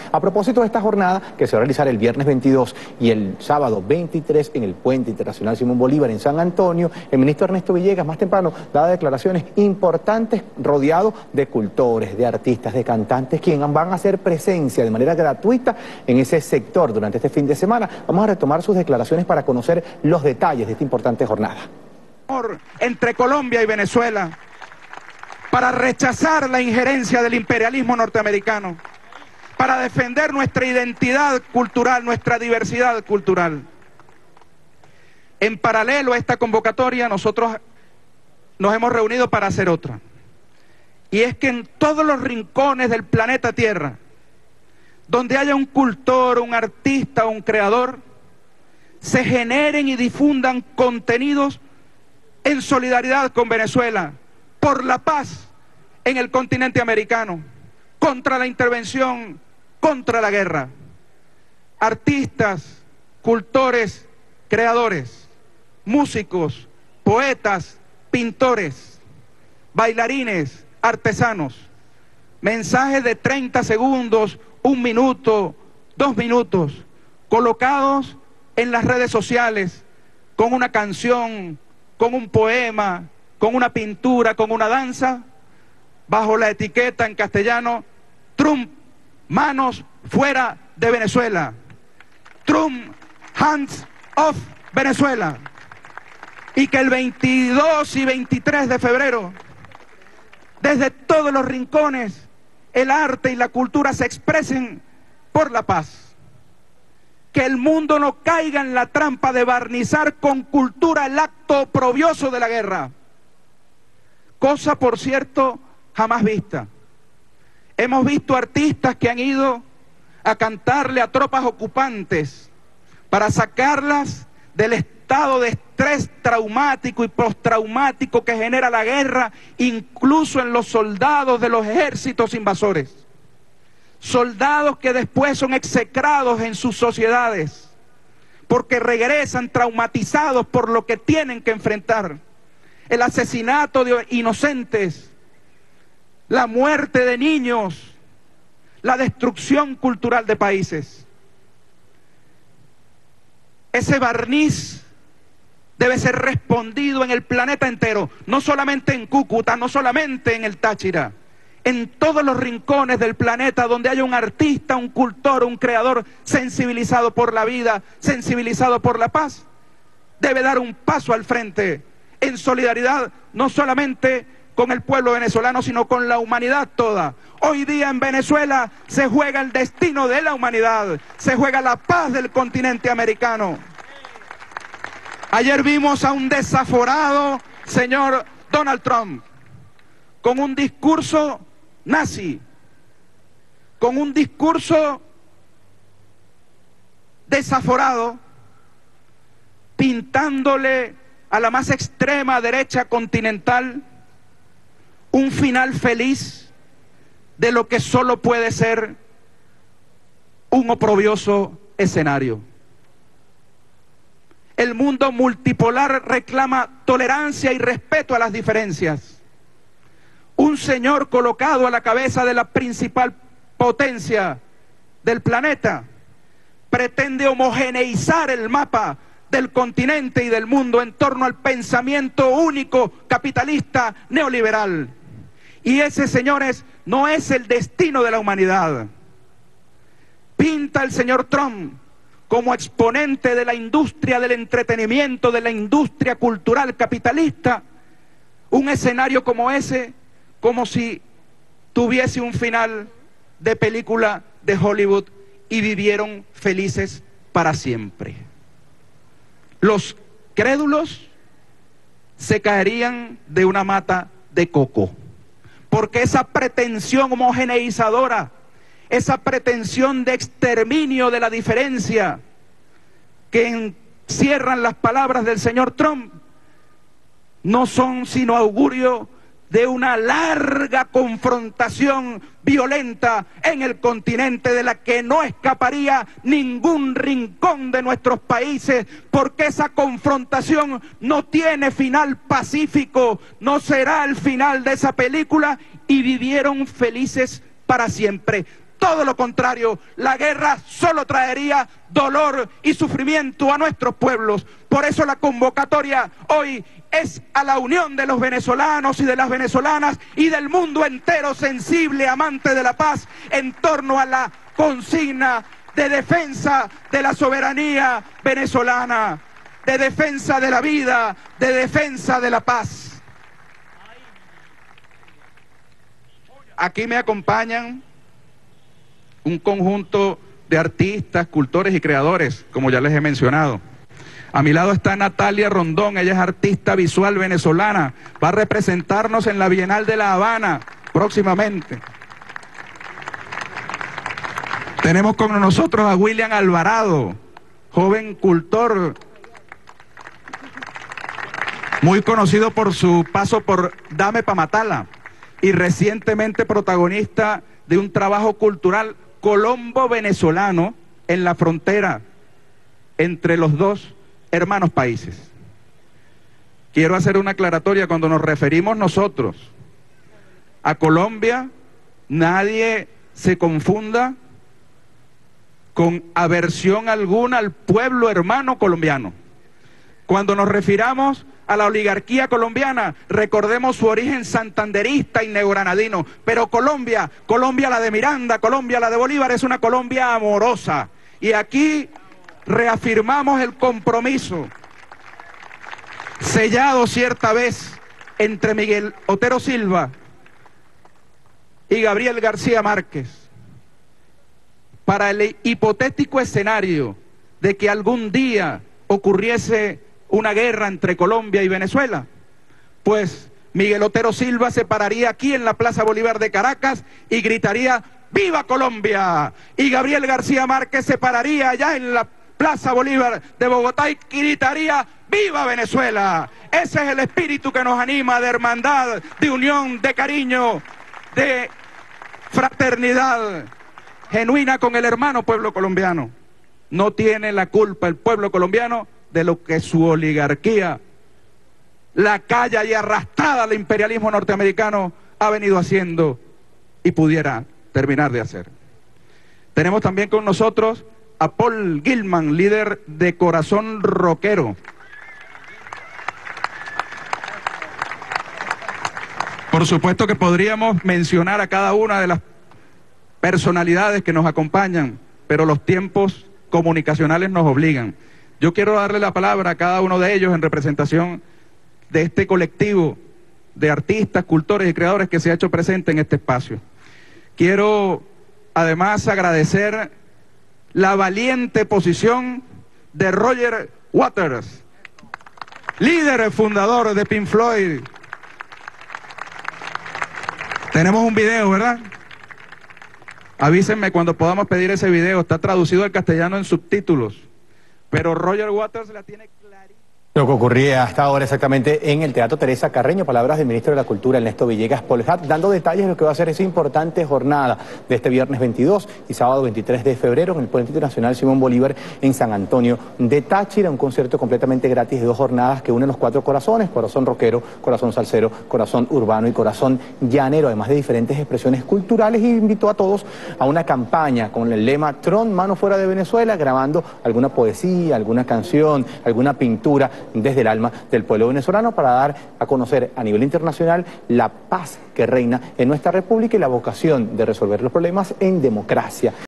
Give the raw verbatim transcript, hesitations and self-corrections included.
A propósito de esta jornada que se va a realizar el viernes veintidós y el sábado veintitrés en el Puente Internacional Simón Bolívar en San Antonio, el ministro Ernesto Villegas más temprano daba declaraciones importantes rodeado de cultores, de artistas, de cantantes, quienes van a hacer presencia de manera gratuita en ese sector durante este fin de semana. Vamos a retomar sus declaraciones para conocer los detalles de esta importante jornada. Entre Colombia y Venezuela, para rechazar la injerencia del imperialismo norteamericano, para defender nuestra identidad cultural, nuestra diversidad cultural. En paralelo a esta convocatoria, nosotros nos hemos reunido para hacer otra. Y es que en todos los rincones del planeta Tierra, donde haya un cultor, un artista, un creador, se generen y difundan contenidos en solidaridad con Venezuela, por la paz en el continente americano, contra la intervención, contra la guerra. Artistas, cultores, creadores, músicos, poetas, pintores, bailarines, artesanos. Mensajes de treinta segundos, un minuto, dos minutos, colocados en las redes sociales con una canción, con un poema, con una pintura, con una danza, bajo la etiqueta en castellano: Trump, manos fuera de Venezuela. Trump, hands off Venezuela. Y que el veintidós y veintitrés de febrero, desde todos los rincones, el arte y la cultura se expresen por la paz. Que el mundo no caiga en la trampa de barnizar con cultura el acto oprobioso de la guerra. Cosa, por cierto, jamás vista. Hemos visto artistas que han ido a cantarle a tropas ocupantes para sacarlas del estado de estrés traumático y postraumático que genera la guerra, incluso en los soldados de los ejércitos invasores. Soldados que después son execrados en sus sociedades porque regresan traumatizados por lo que tienen que enfrentar. El asesinato de inocentes, la muerte de niños, la destrucción cultural de países. Ese barniz debe ser respondido en el planeta entero, no solamente en Cúcuta, no solamente en el Táchira, en todos los rincones del planeta donde haya un artista, un cultor, un creador sensibilizado por la vida, sensibilizado por la paz, debe dar un paso al frente en solidaridad, no solamente con el pueblo venezolano, sino con la humanidad toda. Hoy día en Venezuela se juega el destino de la humanidad, se juega la paz del continente americano. Ayer vimos a un desaforado señor Donald Trump con un discurso nazi, con un discurso desaforado, pintándole a la más extrema derecha continental un final feliz de lo que solo puede ser un oprobioso escenario. El mundo multipolar reclama tolerancia y respeto a las diferencias. Un señor colocado a la cabeza de la principal potencia del planeta pretende homogeneizar el mapa del continente y del mundo en torno al pensamiento único capitalista neoliberal. Y ese, señores, no es el destino de la humanidad. Pinta el señor Trump como exponente de la industria del entretenimiento, de la industria cultural capitalista, un escenario como ese, como si tuviese un final de película de Hollywood y vivieron felices para siempre. Los crédulos se caerían de una mata de coco, porque esa pretensión homogeneizadora, esa pretensión de exterminio de la diferencia que encierran las palabras del señor Trump, no son sino augurio de una larga confrontación violenta en el continente, de la que no escaparía ningún rincón de nuestros países, porque esa confrontación no tiene final pacífico, no será el final de esa película, y vivieron felices para siempre. Todo lo contrario, la guerra solo traería dolor y sufrimiento a nuestros pueblos. Por eso la convocatoria hoy es a la unión de los venezolanos y de las venezolanas y del mundo entero sensible, amante de la paz, en torno a la consigna de defensa de la soberanía venezolana, de defensa de la vida, de defensa de la paz. Aquí me acompañan un conjunto de artistas, cultores y creadores, como ya les he mencionado. A mi lado está Natalia Rondón, ella es artista visual venezolana, va a representarnos en la Bienal de La Habana próximamente. Tenemos con nosotros a William Alvarado, joven cultor, muy conocido por su paso por Dame pa' Matala y recientemente protagonista de un trabajo cultural colombo-venezolano en la frontera entre los dos hermanos países. Quiero hacer una aclaratoria: cuando nos referimos nosotros a Colombia, nadie se confunda con aversión alguna al pueblo hermano colombiano. Cuando nos refiramos a la oligarquía colombiana, recordemos su origen santanderista y neogranadino, pero Colombia, Colombia la de Miranda, Colombia la de Bolívar, es una Colombia amorosa. Y aquí reafirmamos el compromiso sellado cierta vez entre Miguel Otero Silva y Gabriel García Márquez, para el hipotético escenario de que algún día ocurriese una guerra entre Colombia y Venezuela, pues Miguel Otero Silva se pararía aquí en la Plaza Bolívar de Caracas y gritaría ¡Viva Colombia! Y Gabriel García Márquez se pararía allá en la Plaza Bolívar de Bogotá y gritaría ¡Viva Venezuela! Ese es el espíritu que nos anima, de hermandad, de unión, de cariño, de fraternidad genuina con el hermano pueblo colombiano. No tiene la culpa el pueblo colombiano de lo que su oligarquía, la calla y arrastrada al imperialismo norteamericano, ha venido haciendo y pudiera terminar de hacer. Tenemos también con nosotros a Paul Gilman, líder de Corazón Rockero. Por supuesto que podríamos mencionar a cada una de las personalidades que nos acompañan, pero los tiempos comunicacionales nos obligan. Yo quiero darle la palabra a cada uno de ellos en representación de este colectivo de artistas, cultores y creadores que se ha hecho presente en este espacio. Quiero además agradecer la valiente posición de Roger Waters, líder fundador de Pink Floyd. Tenemos un video, ¿verdad? Avísenme cuando podamos pedir ese video. Está traducido al castellano en subtítulos, pero Roger Waters la tiene clarita. Lo que ocurría hasta ahora exactamente en el Teatro Teresa Carreño, palabras del ministro de la Cultura, Ernesto Villegas Poljat, dando detalles de lo que va a ser esa importante jornada de este viernes veintidós y sábado veintitrés de febrero en el Puente Internacional Simón Bolívar en San Antonio de Táchira, un concierto completamente gratis de dos jornadas que unen los cuatro corazones: corazón rockero, corazón salsero, corazón urbano y corazón llanero, además de diferentes expresiones culturales, y invitó a todos a una campaña con el lema Tron, mano fuera de Venezuela, grabando alguna poesía, alguna canción, alguna pintura desde el alma del pueblo venezolano, para dar a conocer a nivel internacional la paz que reina en nuestra república y la vocación de resolver los problemas en democracia.